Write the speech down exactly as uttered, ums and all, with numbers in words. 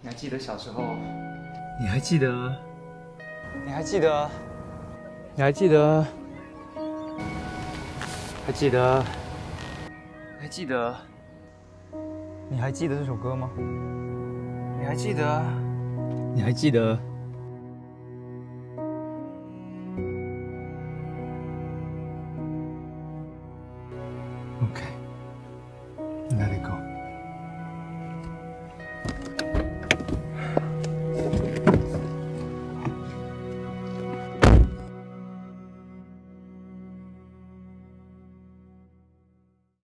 你还记得小时候？ 你还记得？ 你还记得？你还记得？还记得？还记得？你还记得这首歌吗？你还记得？ 你还记得？OK。